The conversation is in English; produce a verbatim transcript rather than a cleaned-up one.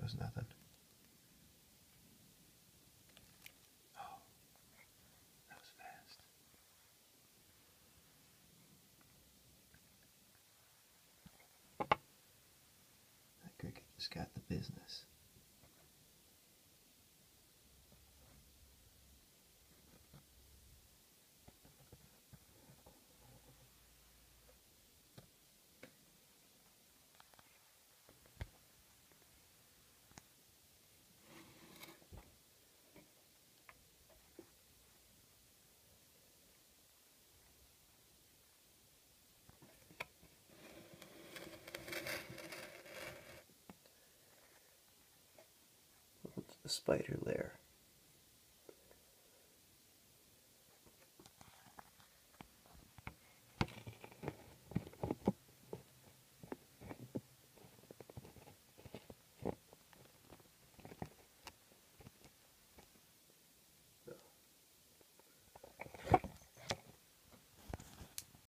was nothing. Oh, that was fast. That cricket just got the business. The spider lair.